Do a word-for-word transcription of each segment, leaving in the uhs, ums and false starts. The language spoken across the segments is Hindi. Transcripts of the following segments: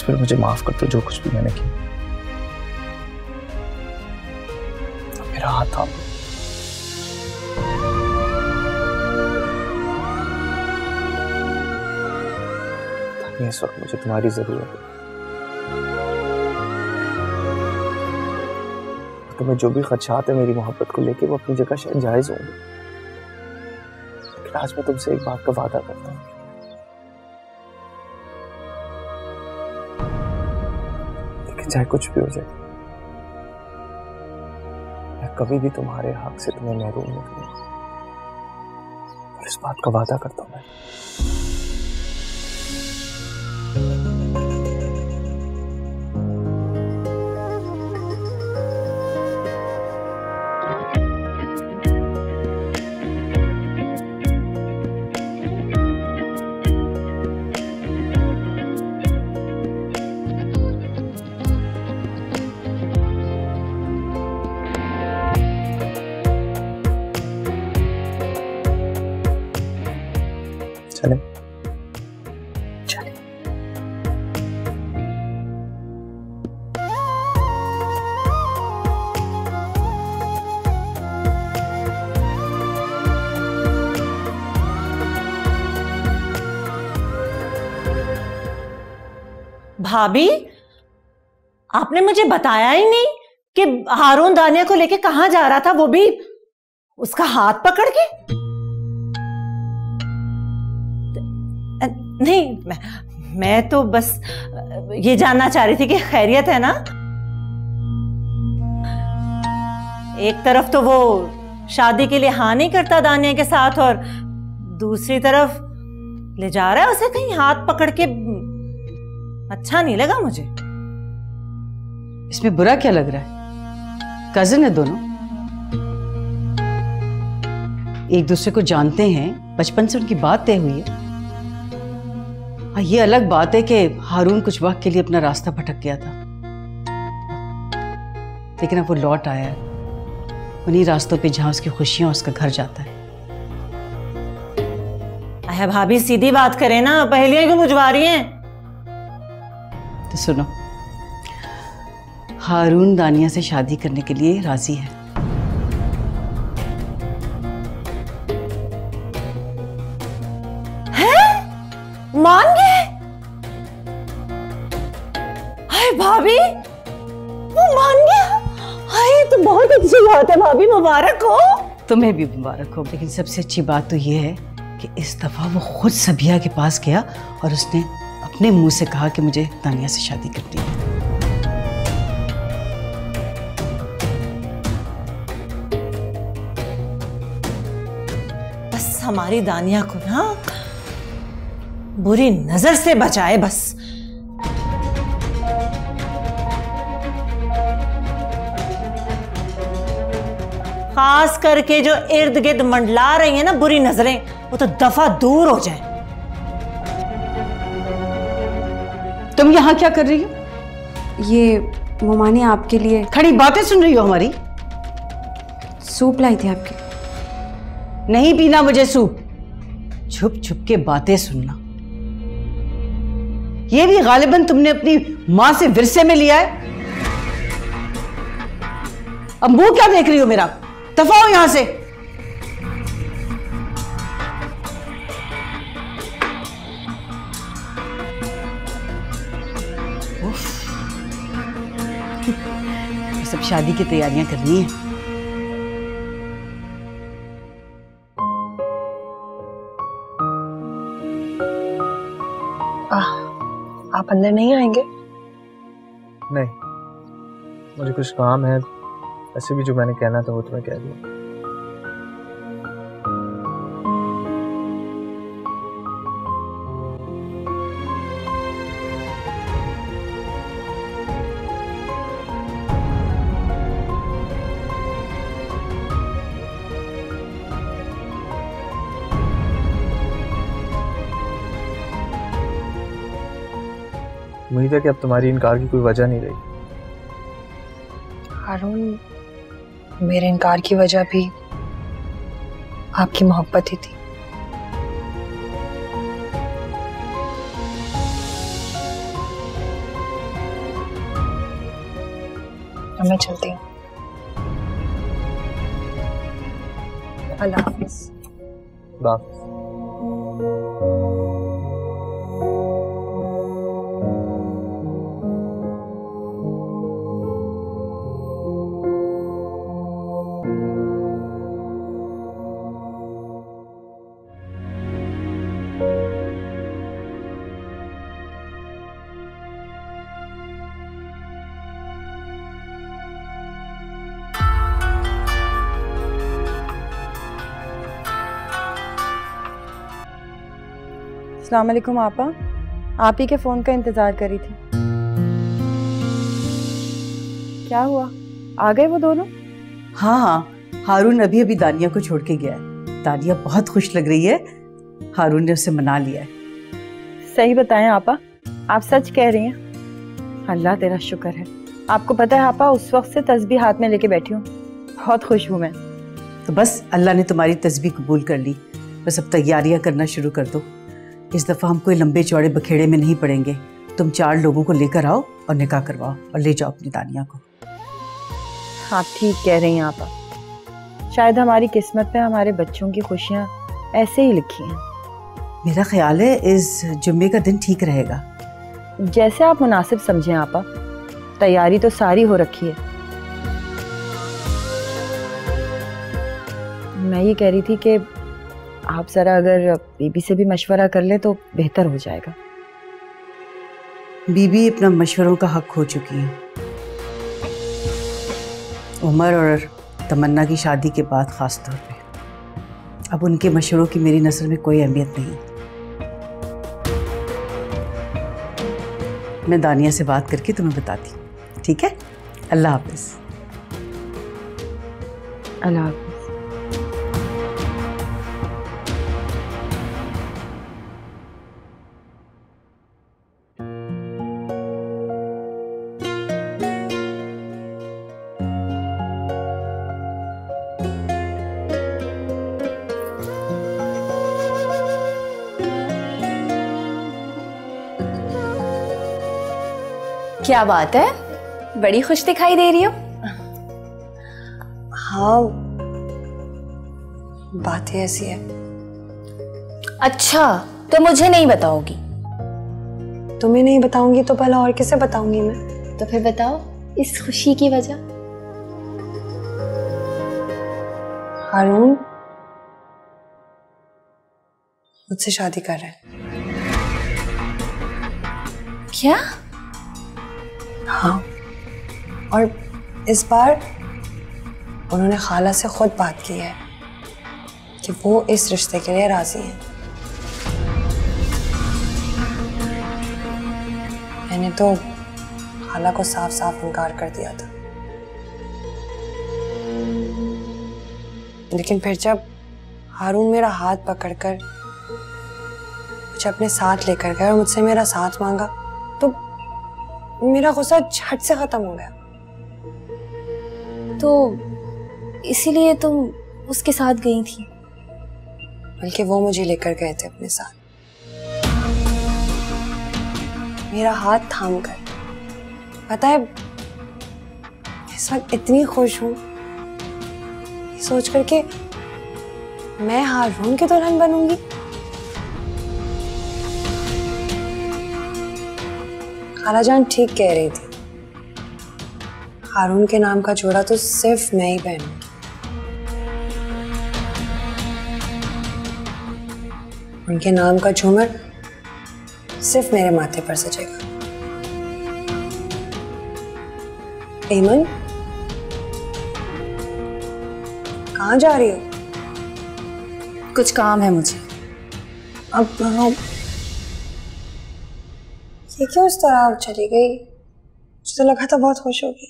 फिर मुझे माफ कर दो जो कुछ भी मैंने किया। मेरा हाथ थाम लो। इस वक्त मुझे तुम्हारी जरूरत है। तुम्हें जो भी खदशात है मेरी मोहब्बत को लेके वो अपनी जगह शायद जायज होंगे, लेकिन आज मैं तुमसे एक बात का वादा करता हूँ, लेकिन चाहे कुछ भी हो जाए मैं कभी भी तुम्हारे हक से तुम्हें महरूम नहीं करूंगा। और इस बात का वादा करता हूँ मैं। चले चले। भाभी, आपने मुझे बताया ही नहीं कि हारून दानिया को लेके कहां जा रहा था, वो भी उसका हाथ पकड़ के। नहीं, मैं, मैं तो बस ये जानना चाह रही थी कि खैरियत है ना। एक तरफ तो वो शादी के लिए हाँ नहीं करता दानिया के साथ, और दूसरी तरफ ले जा रहा है उसे कहीं हाथ पकड़ के। अच्छा नहीं लगा मुझे। इसमें बुरा क्या लग रहा है? कजिन है दोनों, एक दूसरे को जानते हैं, बचपन से उनकी बात तय हुई है। हाँ, ये अलग बात है कि हारून कुछ वक्त के लिए अपना रास्ता भटक गया था, लेकिन अब वो लौट आया है उन्हीं रास्तों पे जहां उसकी खुशियां उसका घर जाता है। अरे भाभी, सीधी बात करें ना, पहेलियां क्यों बुझवा रही हैं? तो सुनो, हारून दानिया से शादी करने के लिए राजी है। मान गए? हाय भाभी, वो मान गया? हाय, तो बहुत अच्छी बात है भाभी, मुबारक हो। तुम्हें भी मुबारक हो। लेकिन सबसे अच्छी बात तो ये है कि इस दफा वो खुद सबिया के पास गया और उसने अपने मुंह से कहा कि मुझे दानिया से शादी करनी है। बस हमारी दानिया को ना बुरी नजर से बचाए बस। खास करके जो इर्द गिर्द मंडला रही है ना बुरी नजरें, वो तो दफा दूर हो जाए। तुम यहां क्या कर रही हो? ये मोमानी आपके लिए खड़ी बातें सुन रही हो हमारी? सूप लाई थी आपके लिए। नहीं पीना मुझे सूप। छुप छुप के बातें सुनना, ये भी गालिबन तुमने अपनी मां से विरसे में लिया है। अब मुंह क्या देख रही हो मेरा? दफा हो यहां से। सब शादी की तैयारियां करनी है। आ, आप अंदर नहीं आएंगे? नहीं, मुझे कुछ काम है। ऐसे भी जो मैंने कहना था वो तो मैं कह दिया। उम्मीद है कि अब तुम्हारी इनकार की कोई वजह नहीं रही। हारून, मेरे इनकार की वजह भी आपकी मोहब्बत ही थी। अब मैं चलती हूँ। अल्लाह हाफिज। बाप अस्सलाम वालेकुम आपा, आप ही के फ़ोन का इंतज़ार करी थी। क्या हुआ, आ गए वो दोनों? हाँ हाँ, हारून अभी अभी दानिया को छोड़ के गया है। दानिया बहुत खुश लग रही है, हारून ने उसे मना लिया है। सही बताएं आपा, आप सच कह रही हैं? अल्लाह तेरा शुक्र है। आपको पता है आपा, उस वक्त से तस्बीह हाथ में लेके बैठी हूँ, बहुत खुश हूँ मैं। तो बस अल्लाह ने तुम्हारी तस्बीह कबूल कर ली, बस अब तैयारियां करना शुरू कर दो। इस दफ़ा हम कोई लंबे चौड़े बखेड़े में नहीं पड़ेंगे। तुम चार लोगों को लेकर आओ और निकाह करवाओ और ले जाओ अपनी दानिया को। आप ठीक कह रही हैं आपा, शायद हमारी किस्मत में हमारे बच्चों की खुशियाँ ऐसे ही लिखी हैं। मेरा ख्याल है इस जुम्मे का दिन ठीक रहेगा। जैसे आप मुनासिब समझें आपा, तैयारी तो सारी हो रखी है। मैं ये कह रही थी कि आप ज़रा अगर बीबी से भी मशवरा कर ले तो बेहतर हो जाएगा। बीबी अपना मशवरों का हक खो चुकी है। उमर और तमन्ना की शादी के बाद ख़ास तौर पे अब उनके मशवरों की मेरी नज़र में कोई अहमियत नहीं। मैं दानिया से बात करके तुम्हें बताती हूँ, ठीक है? अल्लाह हाफ़िज़। अल्लाह हाफ़िज़। क्या बात है, बड़ी खुश दिखाई दे रही हो। हाँ, बात ही ऐसी है। अच्छा, तो मुझे नहीं बताओगी? तुम्हें नहीं बताऊंगी तो भला और किसे बताऊंगी मैं? तो फिर बताओ इस खुशी की वजह। हारून मुझसे शादी कर रहे हैं। क्या? हाँ, और इस बार उन्होंने खाला से खुद बात की है कि वो इस रिश्ते के लिए राजी हैं। मैंने तो खाला को साफ साफ इनकार कर दिया था, लेकिन फिर जब हारून मेरा हाथ पकड़कर मुझे अपने साथ लेकर गए और मुझसे मेरा साथ मांगा तो मेरा गुस्सा झट से खत्म हो गया। तो इसीलिए तुम उसके साथ गई थी? बल्कि वो मुझे लेकर गए थे अपने साथ, मेरा हाथ थाम कर। पता है, इस वक्त इतनी खुश हूं ये सोच कर के मैं हारून की दुल्हन बनूंगी। खालाजान ठीक कह रही थी, हारून के नाम का जोड़ा तो सिर्फ मैं ही पहनूंगी। उनके नाम का झूमर सिर्फ मेरे माथे पर सजेगा। एमन, कहाँ जा रही हो? कुछ काम है मुझे। अब हाँ, ये क्यों इस तरह चली गई? मुझे तो लगा था बहुत खुश होगी।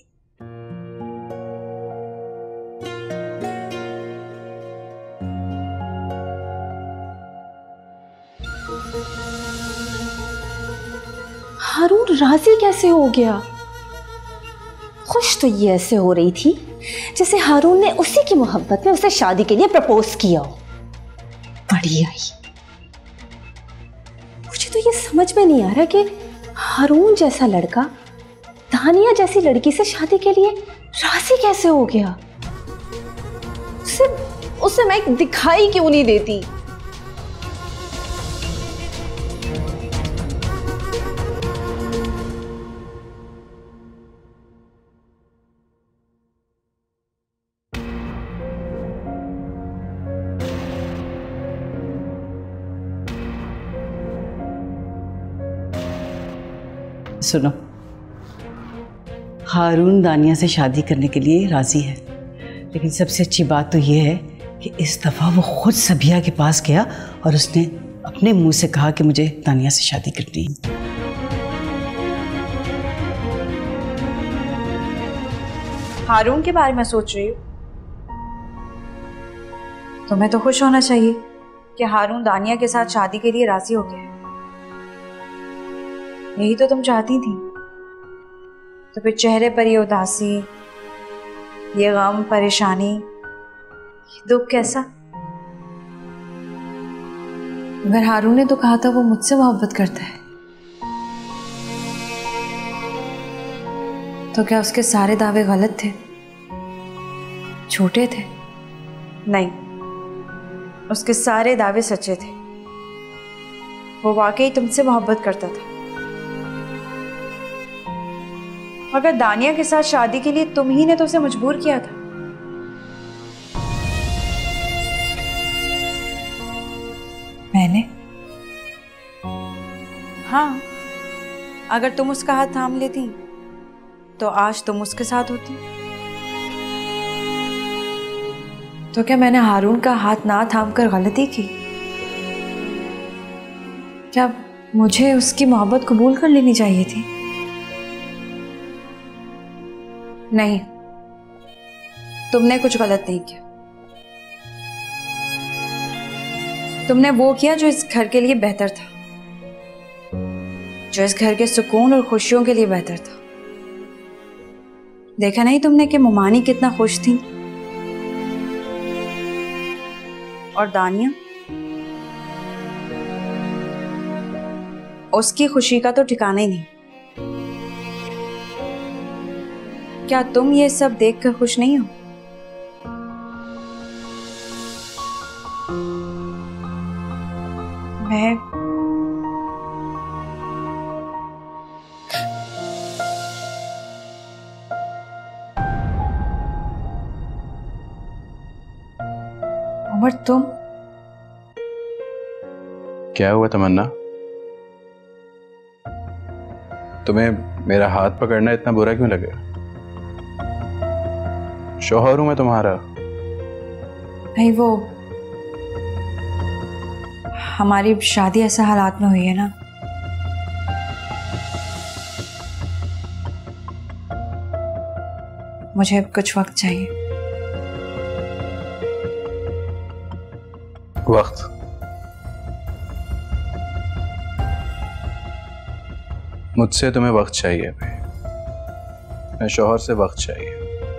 हारून राजी कैसे हो गया? खुश तो ये ऐसे हो रही थी जैसे हारून ने उसी की मोहब्बत में उसे शादी के लिए प्रपोज किया हो। बढ़िया ही। मुझे तो ये समझ में नहीं आ रहा कि हारून जैसा लड़का दानिया जैसी लड़की से शादी के लिए राजी कैसे हो गया? उसे उसे मैं दिखाई क्यों नहीं देती? सुनो, हारून दानिया से शादी करने के लिए राजी है, लेकिन सबसे अच्छी बात तो यह है कि इस दफ़ा वो खुद सबिया के पास गया और उसने अपने मुंह से कहा कि मुझे दानिया से शादी करनी है। हारून के बारे में सोच रही हूँ। तुम्हें तो खुश होना चाहिए कि हारून दानिया के साथ शादी के लिए राजी हो गया। यही तो तुम चाहती थी। तो फिर चेहरे पर ये उदासी, ये गम, परेशानी, ये दुख कैसा? मगर हारून ने तो कहा था वो मुझसे मोहब्बत करता है। तो क्या उसके सारे दावे गलत थे, झूठे थे? नहीं, उसके सारे दावे सच्चे थे। वो वाकई तुमसे मोहब्बत करता था। मगर दानिया के साथ शादी के लिए तुम ही ने तो उसे मजबूर किया था। मैंने? हाँ, अगर तुम उसका हाथ थाम लेती तो आज तुम उसके साथ होती। तो क्या मैंने हारून का हाथ ना थाम कर गलती की? क्या मुझे उसकी मोहब्बत कबूल कर लेनी चाहिए थी? नहीं, तुमने कुछ गलत नहीं किया। तुमने वो किया जो इस घर के लिए बेहतर था, जो इस घर के सुकून और खुशियों के लिए बेहतर था। देखा नहीं तुमने कि मुमानी कितना खुश थी, और दानिया, उसकी खुशी का तो ठिकाना ही नहीं। क्या तुम ये सब देखकर खुश नहीं हो? मैं उमर, तुम क्या हुआ तमन्ना? तुम्हें मेरा हाथ पकड़ना इतना बुरा क्यों लगे? शौहर हूं मैं तुम्हारा। नहीं, वो हमारी शादी ऐसे हालात में हुई है ना, मुझे कुछ वक्त चाहिए। वक्त? मुझसे तुम्हें वक्त चाहिए? मैं शौहर से वक्त चाहिए।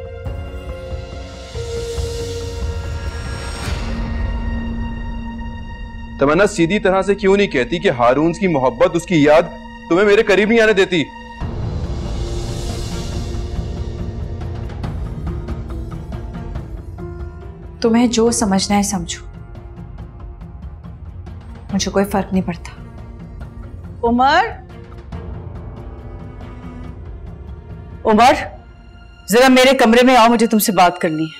तमन्ना सीधी तरह से क्यों नहीं कहती कि हारून की मोहब्बत, उसकी याद तुम्हें मेरे करीब नहीं आने देती? तुम्हें जो समझना है समझो, मुझे कोई फर्क नहीं पड़ता। उमर, उमर, जरा मेरे कमरे में आओ, मुझे तुमसे बात करनी है।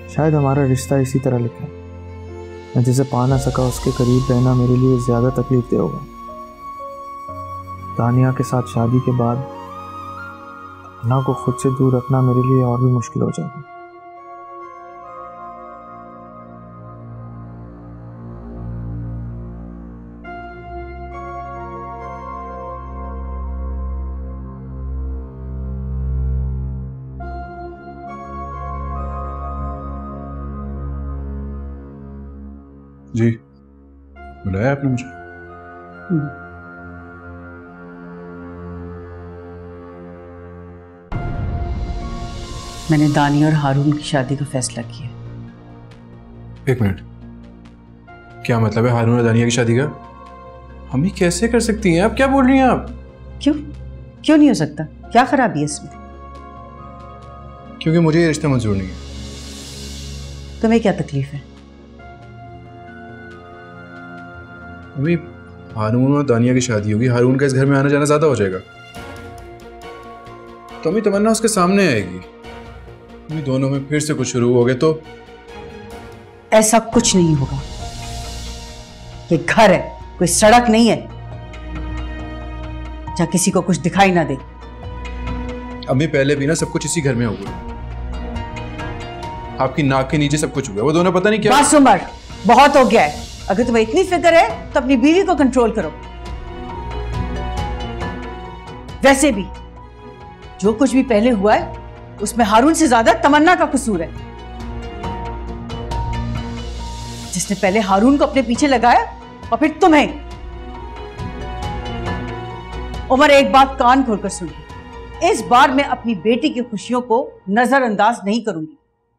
शायद हमारा रिश्ता इसी तरह लिखा है। मैं जिसे पा ना सका उसके करीब रहना मेरे लिए ज़्यादा तकलीफ दे होगा। दानिया के साथ शादी के बाद ना को खुद से दूर रखना मेरे लिए और भी मुश्किल हो जाएगा। जी, बुलाया आपने मुझे? मैंने दानिया और हारून की शादी का फैसला किया। एक मिनट, क्या मतलब है हारून और दानिया की शादी का? हम ये कैसे कर सकती हैं? आप क्या बोल रही हैं आप? क्यों क्यों नहीं हो सकता? क्या खराबी है इसमें? क्योंकि मुझे ये रिश्ता मंजूर नहीं है। तुम्हें क्या तकलीफ है? अभी हारून और दानिया की शादी होगी, हारून का इस घर में आना जाना ज्यादा हो जाएगा, तो अम्मी तमन्ना उसके सामने आएगी, अम्मी दोनों में फिर से कुछ शुरू हो गए तो? ऐसा कुछ नहीं होगा। ये घर है, कोई सड़क नहीं है जहां किसी को कुछ दिखाई ना दे। अम्मी पहले भी ना सब कुछ इसी घर में हुआ, आपकी नाक के नीचे सब कुछ हुआ, वो दोनों पता नहीं क्या। बस उमर, बहुत हो गया है। अगर तुम्हें इतनी फिक्र है तो अपनी बीवी को कंट्रोल करो। वैसे भी जो कुछ भी पहले हुआ है उसमें हारून से ज्यादा तमन्ना का कसूर है, जिसने पहले हारून को अपने पीछे लगाया और फिर तुम्हें। उमर, एक बात कान खोलकर सुन, इस बार मैं अपनी बेटी की खुशियों को नजरअंदाज नहीं करूंगी।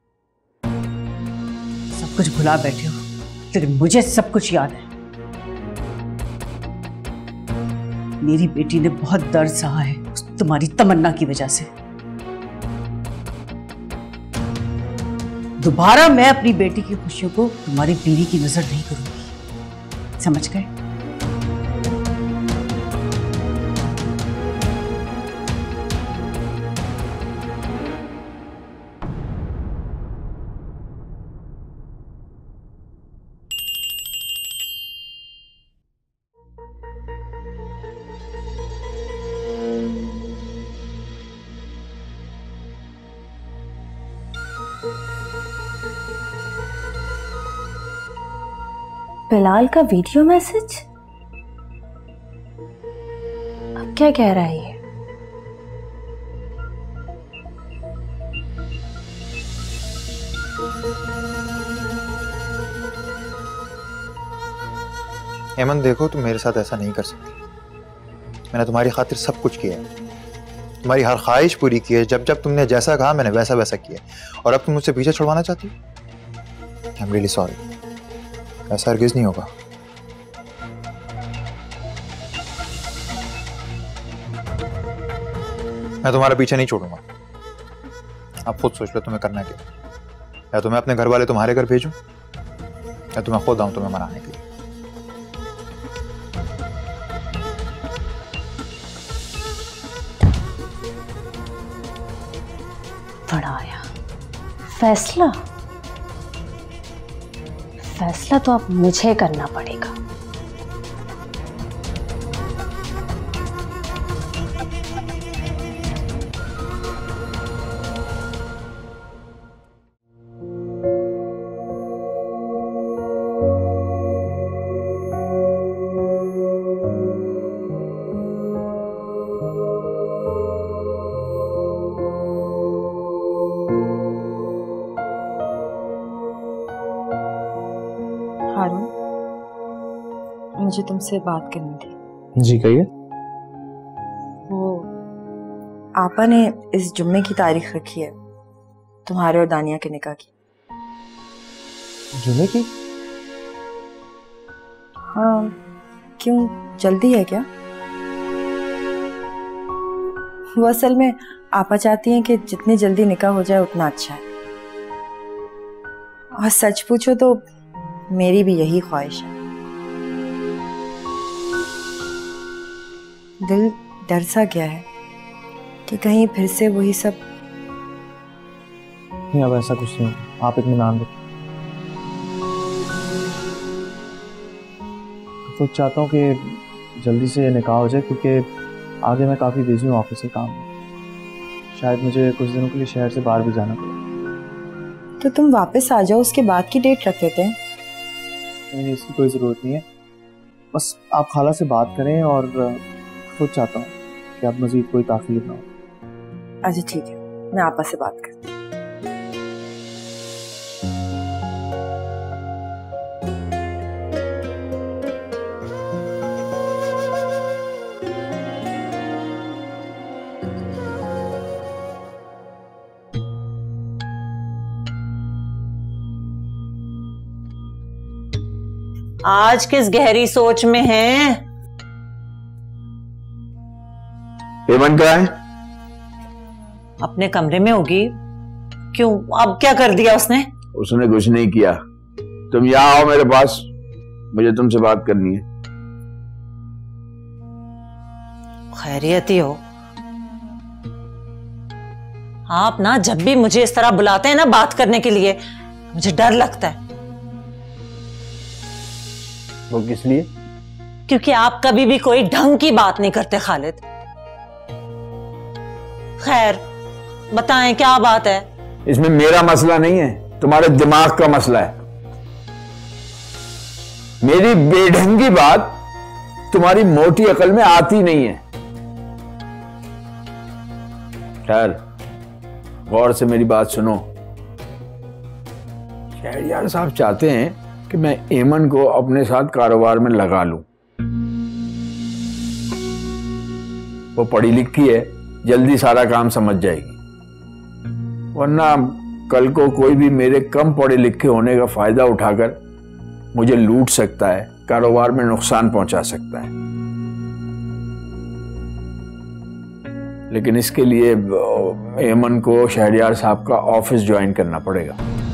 सब कुछ भुला बैठे हो, लेकिन मुझे सब कुछ याद है। मेरी बेटी ने बहुत दर्द सहा है तुम्हारी तमन्ना की वजह से। दोबारा मैं अपनी बेटी की खुशियों को तुम्हारी बीवी की नजर नहीं करूंगी, समझ गए? बिलाल का वीडियो मैसेज? अब क्या कह रहा है ये? हेमंत, देखो तुम मेरे साथ ऐसा नहीं कर सकती। मैंने तुम्हारी खातिर सब कुछ किया है, तुम्हारी हर ख्वाहिश पूरी की है। जब जब तुमने जैसा कहा मैंने वैसा वैसा किया, और अब तुम मुझसे पीछे छुड़वाना चाहती हो? आई एम रियली सॉरी, ऐसा हरगिज़ नहीं होगा। मैं तुम्हारा पीछे नहीं छोड़ूंगा। आप खुद सोच लो तुम्हें करना क्या, या तो मैं अपने घर वाले तुम्हारे घर भेजूं, या तो मैं खुद आऊं तुम्हें मनाने के लिए। बड़ा आया फैसला। फैसला तो अब मुझे करना पड़ेगा। हारून, मुझे तुमसे बात करनी थी। जी कहिए। वो आपा ने इस जुम्मे की तारीख रखी है तुम्हारे और दानिया के निकाह की। जुम्मे की? हाँ, क्यों जल्दी है क्या? वो असल में आपा चाहती हैं कि जितनी जल्दी निकाह हो जाए उतना अच्छा है, और सच पूछो तो मेरी भी यही ख्वाहिश है। दिल डर सा गया है कि कहीं फिर से वही सब। नहीं, अब ऐसा कुछ नहीं। आप इत्मीनान रखें। तो चाहता हूँ कि जल्दी से निकाह हो जाए, क्योंकि आगे मैं काफ़ी बिजी हूँ ऑफिस के काम में। शायद मुझे कुछ दिनों के लिए शहर से बाहर भी जाना पड़ेगा। तो तुम वापस आ जाओ, उसके बाद की डेट रख लेते हैं। नहीं, इसकी कोई ज़रूरत नहीं है। बस आप खाला से बात करें, और खुद चाहता हूँ कि अब मज़ीद कोई ताख़ीर ना हो। अच्छा ठीक है, मैं आपा से बात करती हूँ। आज किस गहरी सोच में हैं? हेमंत कहाँ है? अपने कमरे में होगी। क्यों, अब क्या कर दिया उसने? उसने कुछ नहीं किया। तुम यहाँ आओ मेरे पास, मुझे तुमसे बात करनी है। खैरियत ही हो। आप ना जब भी मुझे इस तरह बुलाते हैं ना बात करने के लिए, मुझे डर लगता है। वो किस लिए? क्योंकि आप कभी भी कोई ढंग की बात नहीं करते खालिद। खैर बताएं क्या बात है? इसमें मेरा मसला नहीं है, तुम्हारे दिमाग का मसला है। मेरी बेढंगी बात तुम्हारी मोटी अकल में आती नहीं है। खैर गौर से मेरी बात सुनो। शहरयार साहब चाहते हैं कि मैं एमन को अपने साथ कारोबार में लगा लूं। वो पढ़ी लिखी है, जल्दी सारा काम समझ जाएगी। वरना कल को कोई भी मेरे कम पढ़े लिखे होने का फायदा उठाकर मुझे लूट सकता है, कारोबार में नुकसान पहुंचा सकता है। लेकिन इसके लिए एमन को शहरयार साहब का ऑफिस ज्वाइन करना पड़ेगा।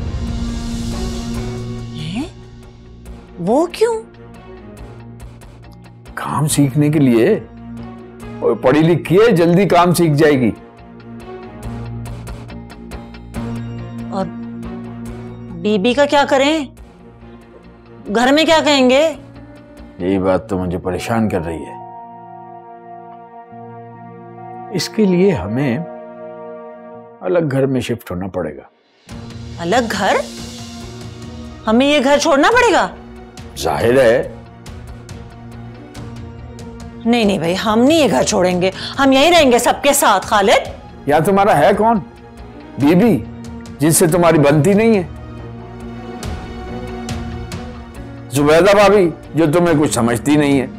वो क्यों? काम सीखने के लिए। और पढ़ी लिखी है, जल्दी काम सीख जाएगी। और बीबी का क्या करें? घर में क्या कहेंगे? यही बात तो मुझे परेशान कर रही है। इसके लिए हमें अलग घर में शिफ्ट होना पड़ेगा। अलग घर? हमें ये घर छोड़ना पड़ेगा? जाहिर है। नहीं नहीं भाई, हम नहीं ये घर छोड़ेंगे, हम यहीं रहेंगे सबके साथ। खालिद, या तुम्हारा है कौन? बीबी जिससे तुम्हारी बनती नहीं है? जुबैदा भाभी जो तुम्हें कुछ समझती नहीं है?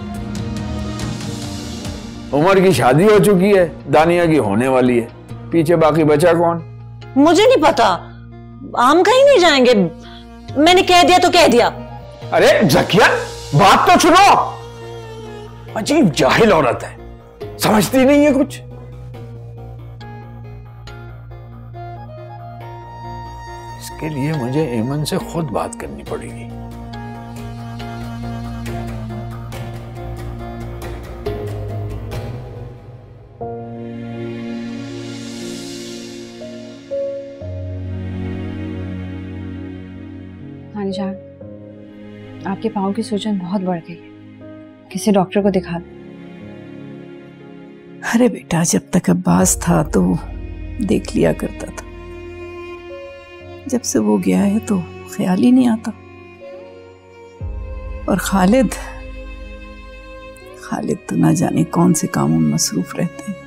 उमर की शादी हो चुकी है, दानिया की होने वाली है, पीछे बाकी बचा कौन? मुझे नहीं पता, हम कहीं नहीं जाएंगे। मैंने कह दिया तो कह दिया। अरे जकिया, बात तो सुनो। अजीब जाहिल औरत है, समझती नहीं है कुछ। इसके लिए मुझे एमन से खुद बात करनी पड़ेगी। नानी जान, आपके पाँव की सूजन बहुत बढ़ गई है, किसी डॉक्टर को दिखा दो। अरे बेटा, जब तक अब्बास था तो देख लिया करता था, जब से वो गया है तो ख्याल ही नहीं आता। और खालिद खालिद तो ना जाने कौन से कामों में मसरूफ रहते हैं।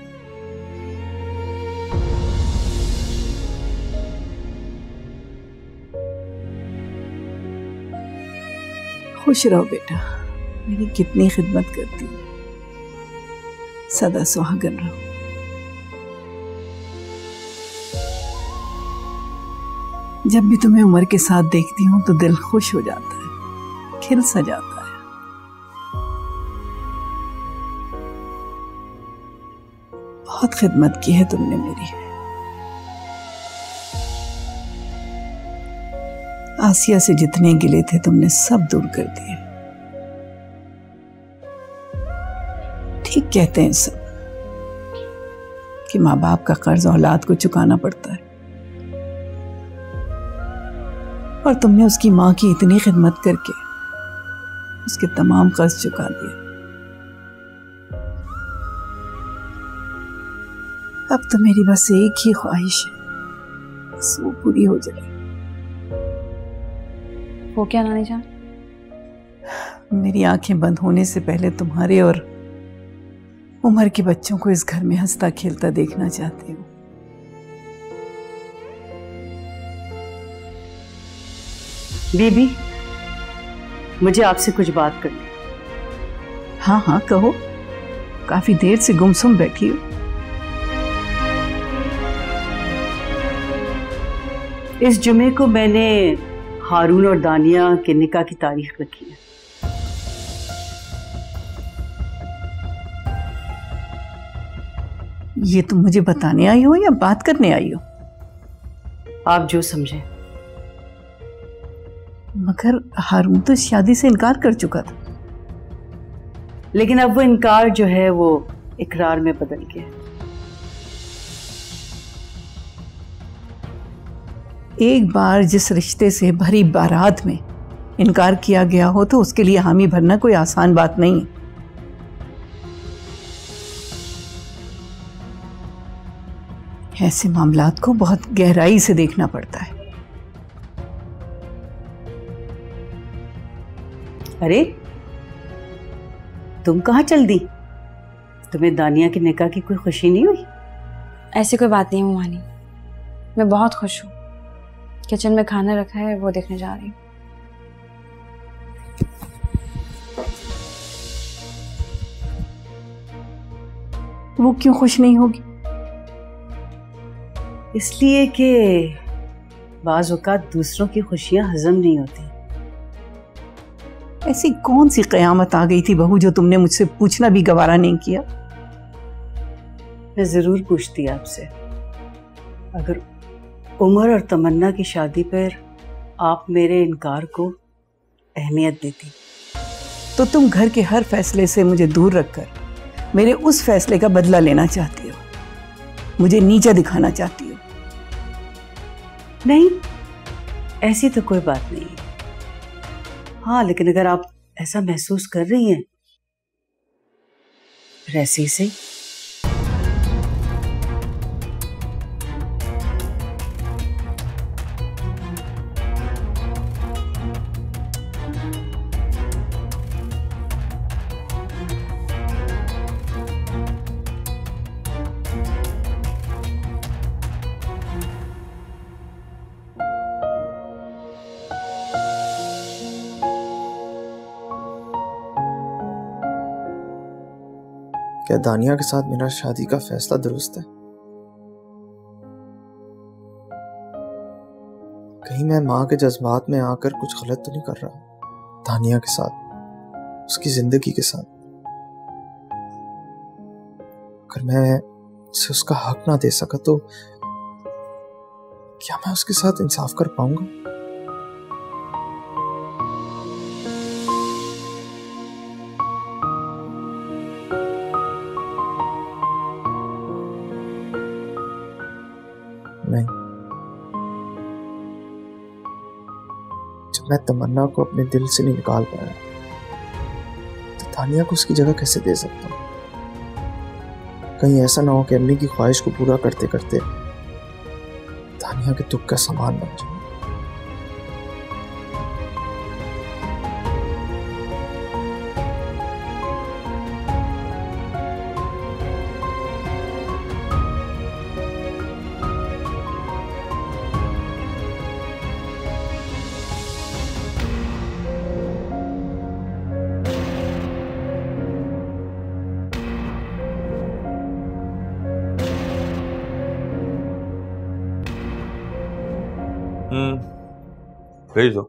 खुश रहो बेटा, मेरी कितनी खिदमत करती है, सदा सुहागन रहो। जब भी तुम्हें उमर के साथ देखती हूँ तो दिल खुश हो जाता है, खिल सा जाता है। बहुत खिदमत की है तुमने मेरी। आसिया से जितने गिले थे तुमने सब दूर कर दिए। ठीक कहते हैं सब कि माँ बाप का कर्ज औलाद को चुकाना पड़ता है, और तुमने उसकी माँ की इतनी खिदमत करके उसके तमाम कर्ज चुका दिए। अब तो मेरी बस एक ही ख्वाहिश है, बस वो पूरी हो जाए। वो क्या नानी जान? मेरी आंखें बंद होने से पहले तुम्हारे और उमर के बच्चों को इस घर में हंसता खेलता देखना चाहती हूँ। बीबी, मुझे आपसे कुछ बात करनी है। हाँ हाँ कहो, काफी देर से गुमसुम बैठी हो। इस जुमे को मैंने हारून और दानिया के निकाह की तारीख रखी है। ये तुम मुझे बताने आई हो या बात करने आई हो? आप जो समझे। मगर हारून तो शादी से इनकार कर चुका था। लेकिन अब वो इनकार जो है वो इकरार में बदल गया। एक बार जिस रिश्ते से भरी बारात में इनकार किया गया हो तो उसके लिए हामी भरना कोई आसान बात नहीं है। ऐसे मामलात को बहुत गहराई से देखना पड़ता है। अरे तुम कहाँ चल दी? तुम्हें दानिया के निकाह की कोई खुशी नहीं हुई? ऐसी कोई बात नहीं है मुमानी, मैं बहुत खुश हूँ। किचन में खाना रखा है, वो देखने जा रही हूँ। वो क्यों खुश नहीं होगी? इसलिए कि बाज़ औक़ात दूसरों की खुशियां हजम नहीं होती। ऐसी कौन सी कयामत आ गई थी बहू जो तुमने मुझसे पूछना भी गवारा नहीं किया? मैं जरूर पूछती आपसे, अगर उमर और तमन्ना की शादी पर आप मेरे इनकार को अहमियत देती। तो तुम घर के हर फैसले से मुझे दूर रखकर मेरे उस फैसले का बदला लेना चाहती हो, मुझे नीचा दिखाना चाहती हो। नहीं, ऐसी तो कोई बात नहीं है। हाँ, लेकिन अगर आप ऐसा महसूस कर रही हैं फिर ऐसे ही सही। क्या दानिया के साथ मेरा शादी का फैसला दुरुस्त है? कहीं मैं माँ के जज्बात में आकर कुछ गलत तो नहीं कर रहा दानिया के साथ, उसकी जिंदगी के साथ? अगर मैं उसे उसका हक ना दे सका तो क्या मैं उसके साथ इंसाफ कर पाऊंगा? नहीं। जब मैं तमन्ना को अपने दिल से नहीं निकाल पाया तो दानिया को उसकी जगह कैसे दे सकता हूँ? कहीं ऐसा ना हो कि अम्मी की ख्वाहिश को पूरा करते करते दानिया के दुख का सामान बन जाए। हम्म भेज दो।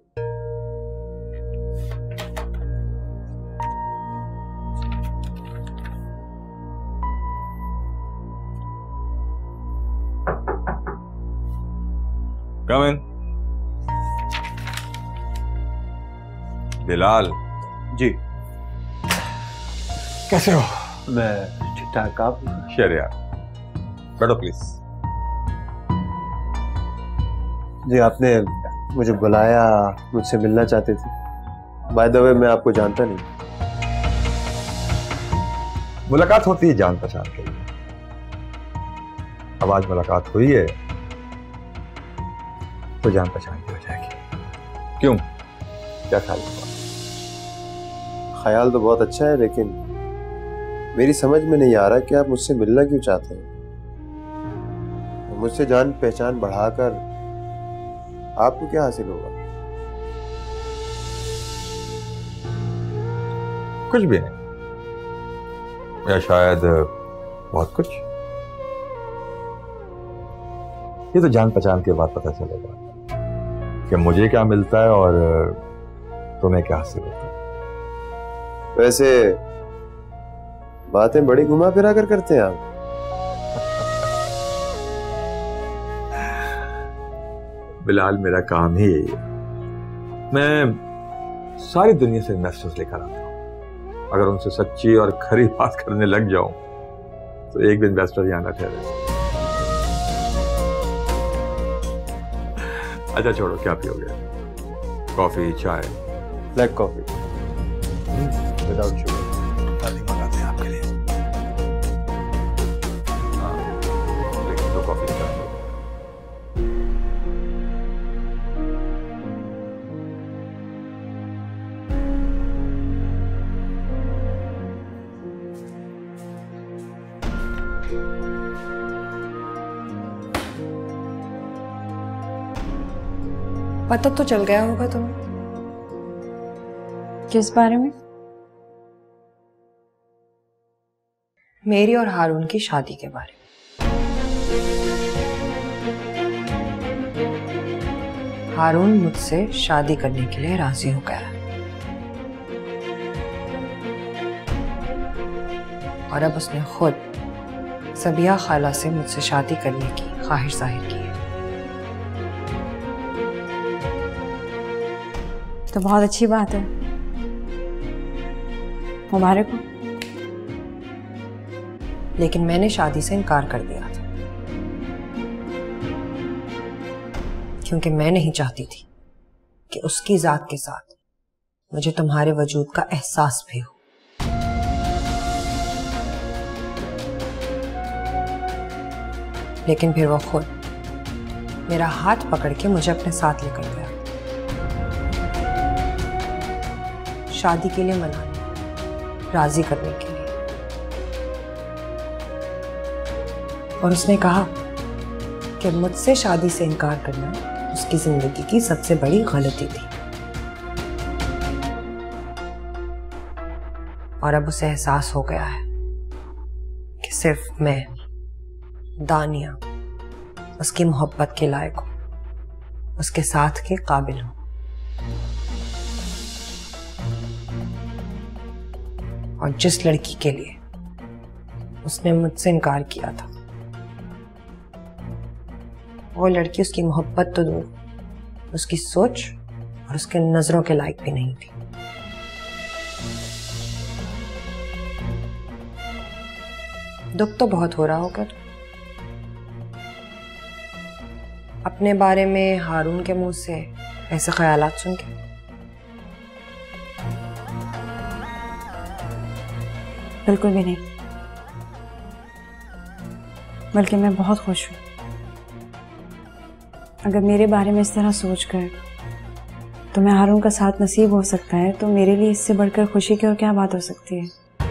कम इन। बिलाल जी। कैसे हो? मैं ठीक ठाक। आप? शेर यार, बैठो प्लीज। जी, आपने मुझे बुलाया, मुझसे मिलना चाहते थे। बाय द वे मैं आपको जानता नहीं। मुलाकात होती है जान पहचान के लिए। अब आज मुलाकात हुई है तो जान पहचान की हो जाएगी। क्यों, क्या ख्याल है? ख्याल तो बहुत अच्छा है, लेकिन मेरी समझ में नहीं आ रहा कि आप मुझसे मिलना क्यों चाहते हैं। मुझसे जान पहचान बढ़ाकर आपको क्या हासिल होगा? कुछ भी नहीं, या शायद बहुत कुछ। ये तो जान पहचान के बाद पता चलेगा कि मुझे क्या मिलता है और तुम्हें क्या हासिल होता है। वैसे बातें बड़ी घुमा फिरा कर करते हैं आप। बिलाल, मेरा काम ही यही है। मैं सारी दुनिया से इन्वेस्टर्स लेकर आता हूँ। अगर उनसे सच्ची और खरी बात करने लग जाऊं तो एक भी इन्वेस्टर यहाँ ना ठहरे। अच्छा छोड़ो, क्या पियोगे? कॉफी, चाय? Black coffee without sugar. दादी मंगाते हैं आपके लिए। हाँ, लेकिन दो कॉफी निकाल दो। पता तो चल गया होगा तुम्हें। किस बारे में? मेरी और हारून की शादी के बारे में। हारून मुझसे शादी करने के लिए राजी हो गया है और अब उसने खुद सबिया खाला से मुझसे शादी करने की ख्वाहिश जाहिर की है। तो बहुत अच्छी बात है, मुबारक हो। लेकिन मैंने शादी से इनकार कर दिया था क्योंकि मैं नहीं चाहती थी कि उसकी जात के साथ मुझे तुम्हारे वजूद का एहसास भी हो। लेकिन फिर वो खुद मेरा हाथ पकड़ के मुझे अपने साथ लेकर गया, शादी के लिए मनाने, राजी करने के लिए। और उसने कहा कि मुझसे शादी से इनकार करना उसकी जिंदगी की सबसे बड़ी गलती थी और अब उसे एहसास हो गया है कि सिर्फ मैं, दानिया, उसकी मोहब्बत के लायक हूं, उसके साथ के काबिल हूं। और जिस लड़की के लिए उसने मुझसे इनकार किया था वो लड़की उसकी मोहब्बत तो दूर, उसकी सोच और उसके नजरों के लायक भी नहीं थी। दुख तो बहुत हो रहा होगा तो अपने बारे में हारून के मुंह से ऐसे ख्यालात सुन के। बिल्कुल भी नहीं, बल्कि मैं बहुत खुश हूँ। अगर मेरे बारे में इस तरह सोचकर तुम्हें हारून का साथ नसीब हो सकता है तो मेरे लिए इससे बढ़कर खुशी की और क्या बात हो सकती है।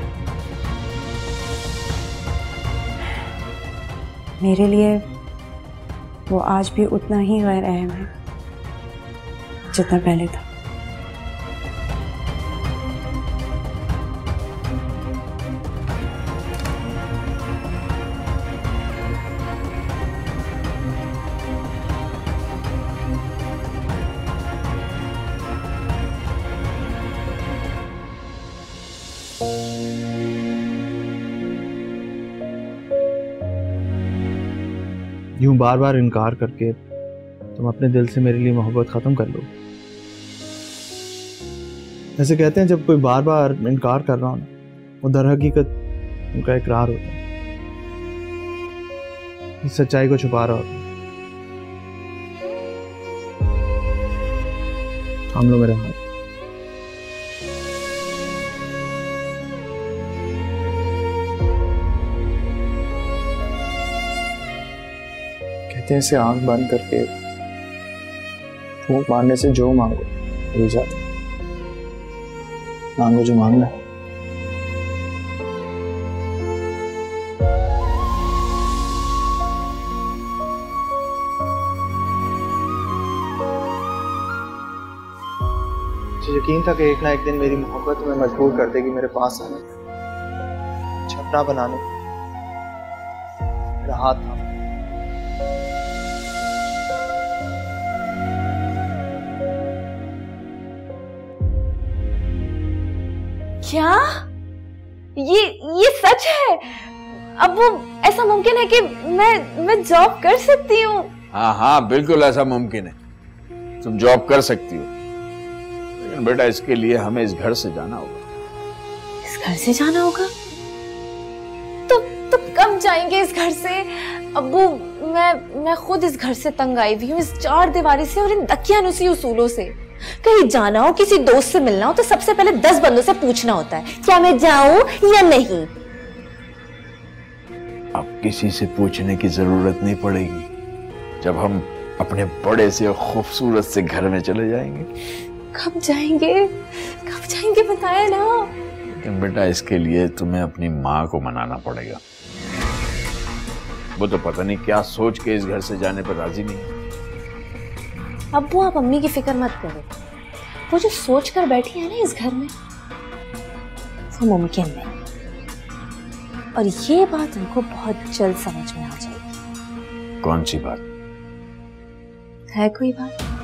मेरे लिए वो आज भी उतना ही गैर अहम है जितना पहले था। यूं बार बार इनकार करके तुम अपने दिल से मेरे लिए मोहब्बत ख़त्म कर लो। ऐसे कहते हैं जब कोई बार बार इनकार कर रहा हो ना, वो दर हकीकत उनका इकरार होता है, इस सच्चाई को छुपा रहा होता है। थाम लो मेरा हाथ। कहते हैं इसे आंख बंद करके फूंक मारने से जो मांगो मिल जाता। मांगो जो मांगना है। मुझे यकीन था कि एक ना एक दिन मेरी मोहब्बत तुम्हें मजबूर कर देगी मेरे पास आने, छपना बनाने। मेरा हाथ था। क्या ये ये सच है? अब वो ऐसा मुमकिन है कि मैं मैं जॉब कर सकती हूँ? हाँ हाँ बिल्कुल ऐसा मुमकिन है, तुम जॉब कर सकती हो, लेकिन बेटा इसके लिए हमें इस घर से जाना होगा। इस घर से जाना होगा? तो तो कब जाएंगे इस घर से? अब्बू मैं मैं खुद इस घर से तंग आई हुई हूँ, इस चार दीवारी से और इन दकियानुसी उसूलों से। कहीं जाना हो, किसी दोस्त से मिलना हो तो सबसे पहले दस बंदों से पूछना होता है क्या मैं जाऊं या नहीं। अब किसी से पूछने की जरूरत नहीं पड़ेगी जब हम अपने बड़े से और खूबसूरत से घर में चले जाएंगे। कब जाएंगे? कब जाएंगे बताया ना। लेकिन बेटा इसके लिए तुम्हें अपनी माँ को मनाना पड़ेगा। वो तो पता नहीं क्या सोच के इस घर से जाने पर राजी नहीं है। अब्बू आप अम्मी की फिक्र मत करो, वो जो सोच कर बैठी है ना इस घर में वो मुमकिन नहीं, और ये बात उनको बहुत जल्द समझ में आ जाएगी। कौन सी बात? है कोई बात?